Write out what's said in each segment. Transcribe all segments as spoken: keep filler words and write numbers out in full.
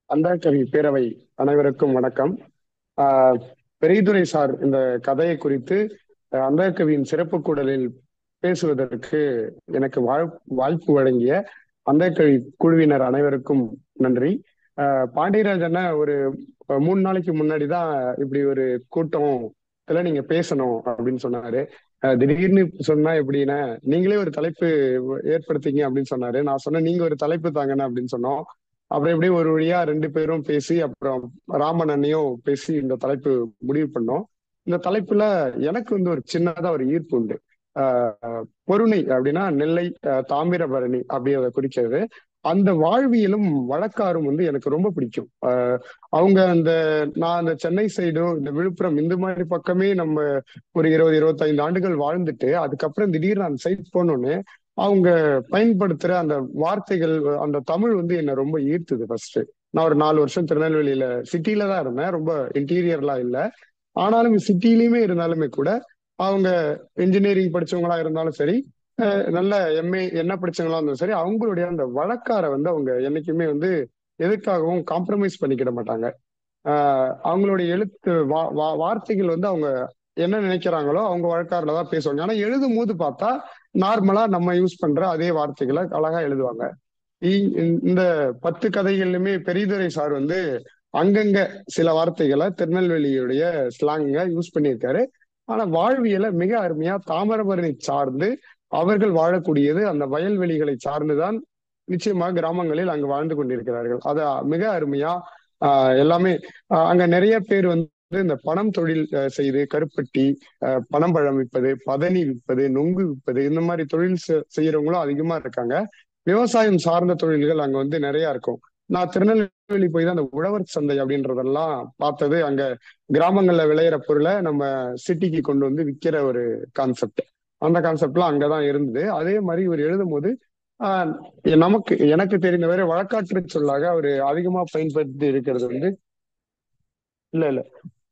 அந்தாக்கவி பேரவை அனைவருக்கும் வணக்கம். ஆஹ் பெரியதுரை சார் இந்த கதையை குறித்து அஹ், அந்தாக்கவியின் சிறப்பு கூடலில் பேசுவதற்கு எனக்கு வாழ் வாய்ப்பு வழங்கிய அந்தாக்கவி குழுவினர் அனைவருக்கும் நன்றி. ஆஹ் பாண்டியராஜன ஒரு அஹ், மூணு நாளைக்கு முன்னாடி தான் இப்படி ஒரு கூட்டம் இதுல நீங்க பேசணும் அப்படின்னு சொன்னாரு. அஹ், திடீர்னு சொன்னா எப்படின்னா நீங்களே ஒரு தலைப்பு ஏற்படுத்திங்க அப்படின்னு சொன்னாரு. நான் சொன்னேன் நீங்க ஒரு தலைப்பு தாங்கன்னு அப்படின்னு சொன்னோம். அப்புறம் எப்படி ஒரு வழியா ரெண்டு பேரும் பேசி அப்புறம் ராமன் அண்ணியும் பேசி இந்த தலைப்பு முடிவு பண்ணோம். இந்த தலைப்புல எனக்கு வந்து ஒரு சின்னதா ஒரு ஈர்ப்பு உண்டு. ஆஹ் பொருணை அப்படின்னா நெல்லை, ஆஹ் தாமிரபரணி அப்படி அதை குறிக்கிறது. அந்த வாழ்வியலும் வழக்காரும் வந்து எனக்கு ரொம்ப பிடிக்கும். ஆஹ் அவங்க அந்த நான் அந்த சென்னை சைடும் இந்த விழுப்புரம் இந்த மாதிரி பக்கமே நம்ம ஒரு இருபது இருபத்தைந்து ஆண்டுகள் வாழ்ந்துட்டு அதுக்கப்புறம் திடீர்னு அந்த சைட் போனோன்னு அவங்க பயன்படுத்துற அந்த வார்த்தைகள், அந்த தமிழ் வந்து என்னை ரொம்ப ஈர்த்துது ஃபர்ஸ்ட். நான் ஒரு நாலு வருஷம் திருநெல்வேலியில சிட்டில தான் இருந்தேன், ரொம்ப இன்டீரியர்லாம் இல்லை. ஆனாலும் சிட்டிலையுமே இருந்தாலுமே கூட அவங்க இன்ஜினியரிங் படிச்சவங்களா இருந்தாலும் சரி, அஹ் நல்ல எம்ஏ என்ன படிச்சவங்களா இருந்தாலும் சரி, அவங்களுடைய அந்த வழக்காரை வந்து அவங்க என்னைக்குமே வந்து எதுக்காகவும் காம்ப்ரமைஸ் பண்ணிக்கிட மாட்டாங்க. ஆஹ் அவங்களுடைய எழுத்து வா வா- வார்த்தைகள் வந்து அவங்க என்ன நினைக்கிறாங்களோ அவங்க வழக்காறுல தான் பேசுவாங்க. ஆனா எழுதும் போது பார்த்தா நார்மலா நம்ம யூஸ் பண்ற அதே வார்த்தைகளை அழகா எழுதுவாங்க. இ- இந்த பத்து கதைகள்லுமே பெரியதுரை சார் வந்து அங்கங்க சில வார்த்தைகளை திருநெல்வேலியுடைய ஸ்லாங்க யூஸ் பண்ணியிருக்காரு. ஆனா வாழ்வியலை மிக அருமையா தாமிரபரணி சார்ந்து அவர்கள் வாழக்கூடியது அந்த வயல்வெளிகளை சார்ந்துதான் நிச்சயமாக கிராமங்களில் அங்கு வாழ்ந்து கொண்டிருக்கிறார்கள். அத மிக அருமையா ஆஹ் எல்லாமே ஆஹ் அங்க நிறைய பேர் வந்து இந்த பணம் தொழில் அஹ், செய்து கருப்பட்டி, அஹ், பனம்பழம் விற்பது, பதனி விற்பது, நொங்கு விற்பது, இந்த மாதிரி தொழில் செ- செய்யறவங்களும் அதிகமா இருக்காங்க. விவசாயம் சார்ந்த தொழில்கள் அங்க வந்து நிறைய இருக்கும். நான் திருநெல்வேலி போய் தான் அந்த உழவர் சந்தை அப்படின்றதெல்லாம் பார்த்தது. அங்க கிராமங்கள்ல விளையிற பொருளை நம்ம சிட்டிக்கு கொண்டு வந்து விற்கிற ஒரு கான்செப்ட். அந்த கான்செப்ட்லாம் அங்கதான் இருந்தது. அதே மாதிரி இவர் எழுதும் போது ஆஹ் நமக்கு எனக்கு தெரிந்தவரை வழக்காற்று சொல்லாக அவர் அதிகமா பயன்படுத்தி இருக்கிறது வந்து இல்ல இல்ல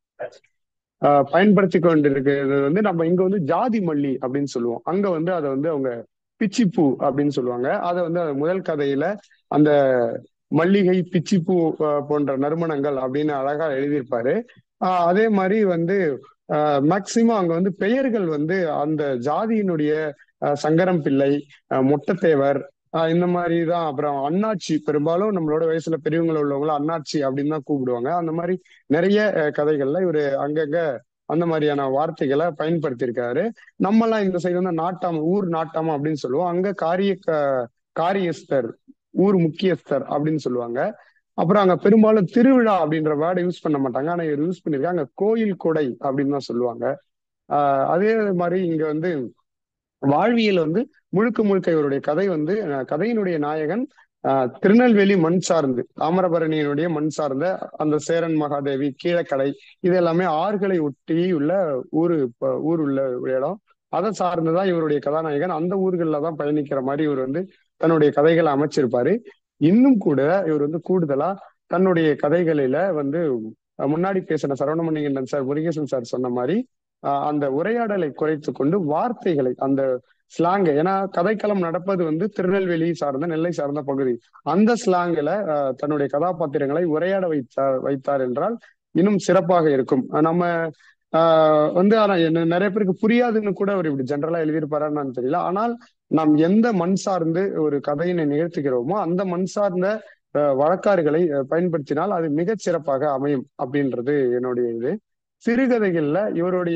ஆஹ் பயன்படுத்தி கொண்டிருக்கிறது வந்து நம்ம இங்க வந்து ஜாதி மல்லி அப்படின்னு சொல்லுவோம். அங்க வந்து அதை வந்து அவங்க பிச்சிப்பூ அப்படின்னு சொல்லுவாங்க. அதை வந்து அந்த முதல் கதையில அந்த மல்லிகை, பிச்சிப்பூ ஆஹ் போன்ற நறுமணங்கள் அப்படின்னு அழகா எழுதியிருப்பாரு. ஆஹ் அதே மாதிரி வந்து மேக்சிமம் அங்க வந்து பெயர்கள் வந்து அந்த ஜாதியினுடைய ஆஹ் சங்கரம் பிள்ளை, ஆஹ் மொட்டத்தேவர், ஆஹ் இந்த மாதிரி தான். அப்புறம் அண்ணாச்சி, பெரும்பாலும் நம்மளோட வயசுல பெரியவங்கள உள்ளவங்கள அண்ணாச்சி அப்படின்னு தான் கூப்பிடுவாங்க. அந்த மாதிரி நிறைய அஹ், கதைகள்ல இவரு அங்கங்க அந்த மாதிரியான வார்த்தைகளை பயன்படுத்தியிருக்காரு. நம்மலாம் இந்த சைடு வந்து நாட்டாம, ஊர் நாட்டாம அப்படின்னு சொல்லுவோம். அங்க காரிய க- காரியஸ்தர், ஊர் முக்கியஸ்தர் அப்படின்னு சொல்லுவாங்க. அப்புறம் அங்க பெரும்பாலும் திருவிழா அப்படின்ற வேர்டை யூஸ் பண்ண மாட்டாங்க. ஆனா இவர் யூஸ் பண்ணிருக்காங்க, கோயில் கொடை அப்படின்னு தான் சொல்லுவாங்க. ஆஹ் அதே மாதிரி இங்க வந்து வாழ்வியல் வந்து முழுக்க முழுக்க இவருடைய கதை வந்து அஹ், கதையினுடைய நாயகன் ஆஹ், திருநெல்வேலி மண் சார்ந்து, தாமிரபரணியினுடைய மண் சார்ந்த அந்த சேரன் மகாதேவி, கீழக்கடை, இது எல்லாமே ஆறுகளை ஒட்டி உள்ள ஊரு, ப- ஊர் உள்ள ஒரு இடம். அதை சார்ந்துதான் இவருடைய கதாநாயகன் அந்த ஊர்கள்ல தான் பயணிக்கிற மாதிரி இவர் வந்து தன்னுடைய கதைகளை அமைச்சிருப்பாரு. இன்னும் கூட இவர் வந்து கூடுதலா தன்னுடைய கதைகளில வந்து அஹ், முன்னாடி பேசின சரவணமணிகண்டன் சார், முருகேசன் சார் சொன்ன மாதிரி ஆஹ் அந்த உரையாடலை குறைத்து கொண்டு வார்த்தைகளை, அந்த ஸ்லாங், ஏன்னா கதைக்களம் நடப்பது வந்து திருநெல்வேலி சார்ந்த, நெல்லை சார்ந்த பகுதி. அந்த ஸ்லாங்கில தன்னுடைய கதாபாத்திரங்களை உரையாட வைத்தார் வைத்தார் என்றால் இன்னும் சிறப்பாக இருக்கும். அஹ் நம்ம ஆஹ் வந்து ஆனா என்ன நிறைய பேருக்கு புரியாதுன்னு கூட அவர் இப்படி ஜென்ரலா எழுதியிருப்பாரான்னு தெரியல. ஆனால் நாம் எந்த மண் சார்ந்து ஒரு கதையினை நிகழ்த்துகிறோமோ அந்த மண் சார்ந்த அஹ், வழக்காறுகளை அஹ், பயன்படுத்தினால் அது மிகச் சிறப்பாக அமையும் அப்படின்றது என்னுடைய இது. சிறுகதைகள்ல இவருடைய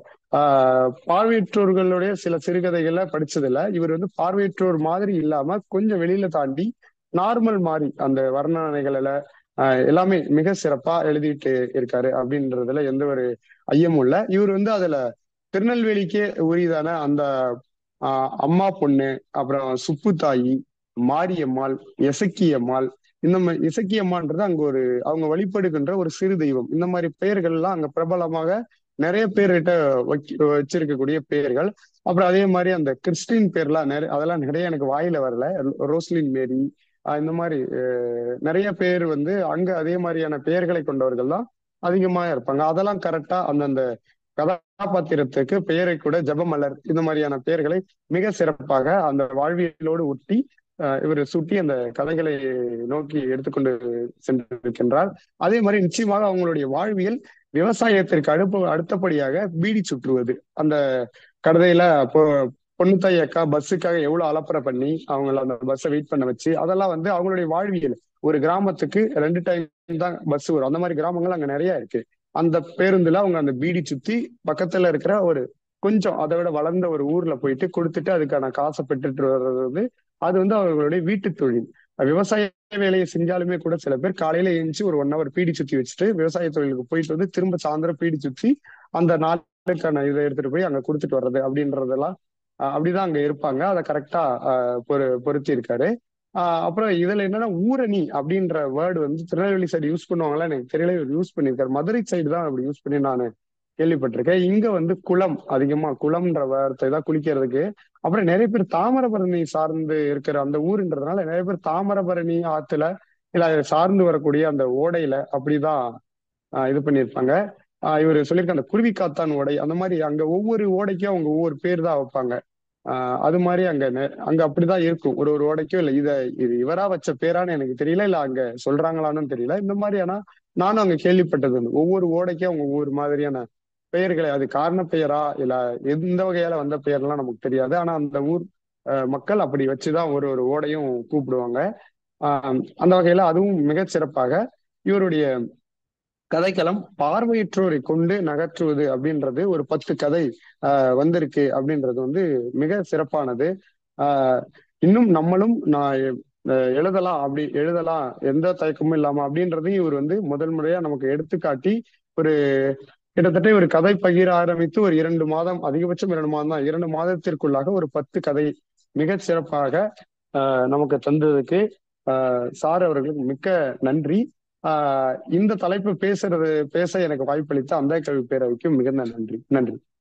ஆஹ் பார்வையற்றோர்களுடைய சில சிறுகதைகள்ல படிச்சதுல இவர் வந்து பார்வையற்றோர் மாதிரி இல்லாம கொஞ்சம் வெளியில தாண்டி நார்மல் மாதிரி அந்த வர்ணனைகள்ல ஆஹ் எல்லாமே மிக சிறப்பா எழுதிட்டு இருக்காரு அப்படின்றதுல எந்த ஒரு ஐயமும் இல்லை. இவர் வந்து அதுல திருநெல்வேலிக்கே உரிதான அந்த ஆஹ் அம்மா பொண்ணு, அப்புறம் சுப்புத்தாயி, மாரியம்மாள், எசக்கியம்மாள், இந்த மாதிரி இசக்கியம்மான்றது அங்க ஒரு அவங்க வழிபடுகின்ற ஒரு சிறு தெய்வம். இந்த மாதிரி பெயர்கள்லாம் அங்க பிரபலமாக நிறைய பேர்கிட்ட வைக்க வச்சிருக்கக்கூடிய பெயர்கள். அப்புறம் அதே மாதிரி அந்த கிறிஸ்டின் பேர்லாம் நிறைய, அதெல்லாம் நிறைய எனக்கு வாயில வரல. ரோஸ்லின் மேரி, ஆஹ் இந்த மாதிரி அஹ், நிறைய பேர் வந்து அங்க அதே மாதிரியான பெயர்களை கொண்டவர்கள் தான் அதிகமா இருப்பாங்க. அதெல்லாம் கரெக்டா அந்தந்த கதாபாத்திரத்துக்கு பெயரை கூட, ஜெபமலர், இந்த மாதிரியான பெயர்களை மிக சிறப்பாக அந்த வாழ்வியலோடு ஒட்டி இவர் சுட்டி அந்த கதைகளை நோக்கி எடுத்துக்கொண்டு சென்றிருக்கின்றார். அதே மாதிரி நிச்சயமாக அவங்களுடைய வாழ்வியல் விவசாயத்திற்கு அடுப்பு அடுத்தபடியாக பீடி சுற்றுவது. அந்த கடையில பொ பொண்ணுத்தாய் அக்கா பஸ்ஸுக்காக எவ்வளவு அலப்பறை பண்ணி அவங்கள அந்த பஸ்ஸை வெயிட் பண்ண வச்சு, அதெல்லாம் வந்து அவங்களுடைய வாழ்வியல். ஒரு கிராமத்துக்கு ரெண்டு டைம் தான் பஸ் வரும். அந்த மாதிரி கிராமங்கள் அங்க நிறைய இருக்கு. அந்த பேருந்துல அவங்க அந்த பீடி சுத்தி பக்கத்துல இருக்கிற ஒரு கொஞ்சம் அதை விட வளர்ந்த ஒரு ஊர்ல போயிட்டு கொடுத்துட்டு அதுக்கான காசை பெற்றுட்டு வர்றது வந்து அது வந்து அவர்களுடைய வீட்டு தொழில். விவசாய வேலையை செஞ்சாலுமே கூட சில பேர் காலையில எழுந்துச்சு ஒரு ஒன் ஹவர் பீடி சுத்தி வச்சுட்டு விவசாய தொழிலுக்கு போயிட்டு வந்து திரும்ப சாயந்தரம் பீடி சுத்தி அந்த நாளுக்கான இதை எடுத்துட்டு போய் அங்க கொடுத்துட்டு வர்றது அப்படின்றதெல்லாம் அஹ் அப்படிதான் அங்க இருப்பாங்க. அதை கரெக்டா பொரு பொருத்தி இருக்காரு. ஆஹ் அப்புறம் இதுல என்னன்னா ஊரணி அப்படின்ற வேர்டு வந்து திருநெல்வேலி சைடு யூஸ் பண்ணுவாங்களா எனக்கு தெரியல, இவர் யூஸ் பண்ணியிருக்காரு. மதுரை சைடு தான் அப்படி யூஸ் பண்ணி நான் கேள்விப்பட்டிருக்கேன். இங்க வந்து குளம், அதிகமா குளம்ன்ற வார்த்தை தான் குளிக்கிறதுக்கு. அப்புறம் நிறைய பேர் தாமிரபரணி சார்ந்து இருக்கிற அந்த ஊருன்றதுனால நிறைய பேர் தாமிரபரணி ஆத்துல இல்ல அதை சார்ந்து வரக்கூடிய அந்த ஓடையில அப்படிதான் ஆஹ் இது பண்ணியிருப்பாங்க. ஆஹ் இவர் சொல்லியிருக்க அந்த குருவி காத்தான் ஓடை, அந்த மாதிரி அங்க ஒவ்வொரு ஓடைக்கும் அவங்க ஒவ்வொரு பேர் தான் வைப்பாங்க. ஆஹ் அது மாதிரி அங்க நெ- அங்க அப்படிதான் இருக்கும். ஒரு ஒரு ஓடைக்கும் இல்ல இத இது இவரா வச்ச பேரான்னு எனக்கு தெரியல, இல்ல அங்க சொல்றாங்களான்னு தெரியல. இந்த மாதிரி ஆனா நானும் அங்க கேள்விப்பட்டது உண்டு. ஒவ்வொரு ஓடைக்கும் அவங்க ஒவ்வொரு மாதிரியான பெயர்களை, அது காரண பெயரா இல்ல எந்த வகையால வந்த பெயர்லாம் நமக்கு தெரியாது. ஆனா அந்த ஊர் அஹ், மக்கள் அப்படி வச்சுதான் ஒரு ஒரு ஓடையும் கூப்பிடுவாங்க. ஆஹ் அந்த வகையில அதுவும் மிகச் சிறப்பாக இவருடைய கதைக்களம் பார்வையற்றோரை கொண்டு நகற்றுவது அப்படின்றது ஒரு பத்து கதை ஆஹ் வந்திருக்கு அப்படின்றது வந்து மிக சிறப்பானது. ஆஹ் இன்னும் நம்மளும் நான் அஹ் எழுதலாம், அப்படி எழுதலாம் எந்த தயக்கமும் இல்லாம அப்படின்றதையும் இவர் வந்து முதல் முறையா நமக்கு எடுத்துக்காட்டி ஒரு கிட்டத்தட்ட ஒரு கதை பகிர ஆரம்பித்து ஒரு இரண்டு மாதம், அதிகபட்சம் இரண்டு மாதம் தான், இரண்டு மாதத்திற்குள்ளாக ஒரு பத்து கதை மிகச் சிறப்பாக ஆஹ் நமக்கு தந்ததுக்கு ஆஹ் சார் அவர்களுக்கு மிக்க நன்றி. ஆஹ் இந்த தலைப்பு பேசுறது பேச எனக்கு வாய்ப்பளித்த அந்த கவி பேரவைக்கு மிகுந்த நன்றி. நன்றி.